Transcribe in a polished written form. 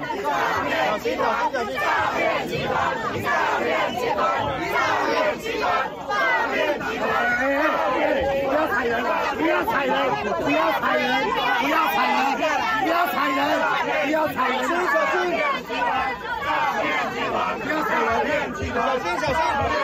小心，诈骗集团，诈骗集团，诈骗集团，诈骗集团！不要踩人，不要踩人，不要踩人，不要踩人，不要踩人，不要踩人！小心，小心！诈骗集团，诈骗集团，小心，小心！